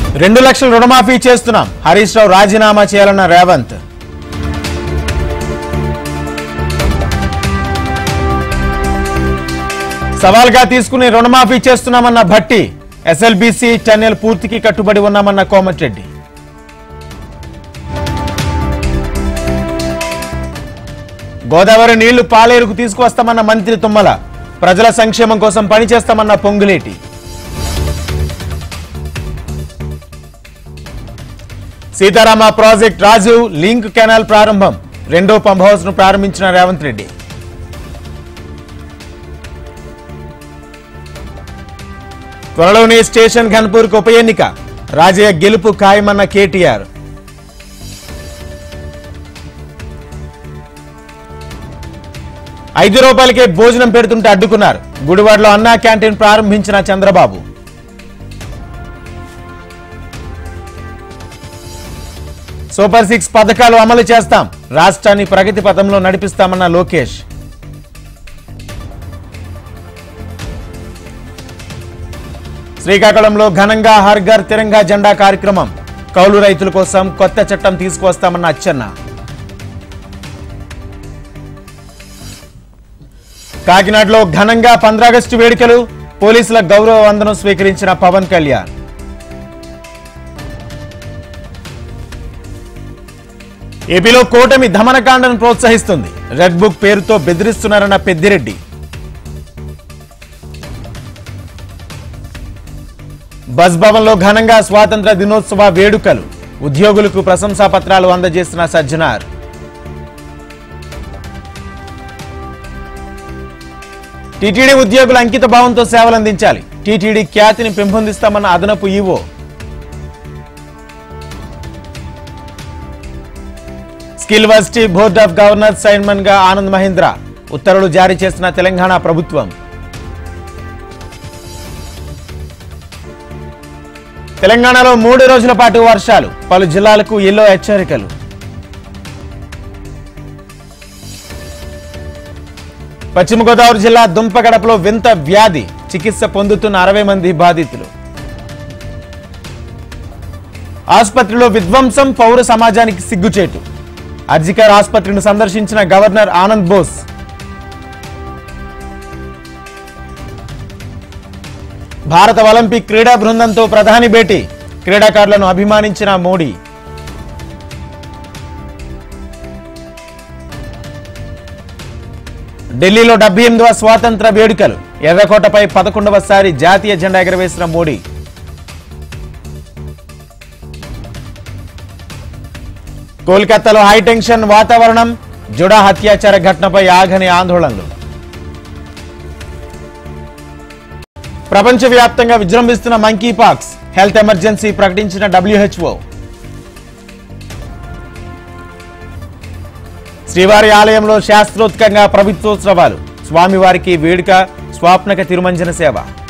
2 లక్షల రుణమాఫీ చేస్తున్నాం. హరీష్ రావు రాజీనామా చేయాలన్న రేవంత్. సవాల్గా తీసుకుని రుణమాఫీ చేస్తున్నామన్న భట్టి. ఎస్ఎల్బీసీ టన్నెల్ పూర్తికి కట్టుబడి ఉన్నామన్న కోమటిరెడ్డి. గోదావరి నీళ్లు పాలేరుకు తీసుకువస్తామన్న మంత్రి తుమ్మల. ప్రజల సంక్షేమం కోసం పనిచేస్తామన్న Ponguleti. Sitarama project Rajiv link canal ప్రారంభం. 2వ పంప్ హౌస్ ను ప్రారంభించిన రేవంత్ రెడ్డి. త్వరలోనే స్టేషన్ ఘన్పూర్ కు ఉప ఎన్నిక. రాజయ్య గెలుపు ఖాయమన్న కేటీఆర్. ₹5కే భోజనం పెడుతుంటే అడ్డుకున్నారు. గుడివాడలో అన్నా క్యాంటీన్ ప్రారంభించిన చంద్రబాబు. సూపర్ 6 పథకాలు అమలు చేస్తాం. రాష్ట్రాన్ని ప్రగతి పథంలో నడిపిస్తామన్న లోకేష్. శ్రీకాకుళంలో ఘనంగా హర్ ఘర్ తిరంగా జెండా కార్యక్రమం. కౌలు రైతుల కోసం కొత్త చట్టం తీసుకువస్తామన్న అచ్చెన్న. కాకినాడలో ఘనంగా 15 ఆగస్టు వేడుకలు. పోలీసుల గౌరవ వందనం స్వీకరించిన పవన్ కళ్యాణ్. ఏపీలో కూటమి దమనకాండను ప్రోత్సహిస్తుంది. రెడ్ బుక్ పేరుతో బెదిరిస్తున్నారన్న పెద్దిరెడ్డి. బస్ భవన్లో ఘనంగా స్వాతంత్ర దినోత్సవ వేడుకలు. ఉద్యోగులకు ప్రశంసా పత్రాలు అందజేసిన సజ్జనార్. టీటీడీ ఉద్యోగులు అంకిత భావంతో సేవలందించాలి. టీటీడీ ఖ్యాతిని పెంపొందిస్తామన్న అదనపు EO. Skill varsity board of governors chairman గా ఆనంద్ మహేంద్ర. ఉత్తర్వులు జారీ చేసిన తెలంగాణ ప్రభుత్వం. తెలంగాణలో 3 రోజుల పాటు వర్షాలు. పలు జిల్లాలకు ఎల్లో హెచ్చరికలు. పశ్చిమ గోదావరి జిల్లా దుంపగడపలో వింత వ్యాధి. చికిత్స పొందుతున్న 60 మంది బాధితులు. ఆసుపత్రిలో విధ్వంసం. పౌర సమాజానికి సిగ్గుచేటు. అర్జికర్ ఆసుపత్రిని సందర్శించిన గవర్నర్ ఆనంద్ బోస్. భారత ఒలింపిక్ క్రీడా బృందంతో ప్రధాని భేటీ. క్రీడాకారులను అభిమానించిన మోడీ. ఢిల్లీలో 78వ స్వాతంత్ర వేడుకలు. ఎర్రకోటపై 11వసారి జాతీయ జెండా ఎగరవేసిన మోడీ. కోల్కతాలో హైటెన్షన్ వాతావరణం. జుడా హత్యాచార ఘటనపై ఆగని ఆందోళనలు. ప్రపంచవ్యాప్తంగా విజృంభిస్తున్న మంకీ పాక్స్. హెల్త్ ఎమర్జెన్సీ ప్రకటించిన WHO. శ్రీవారి ఆలయంలో శాస్త్రోత్కంగా ప్రభుత్వోత్సవాలు. స్వామివారికి వేడుక. స్వాప్నక తిరుమంజన సేవ.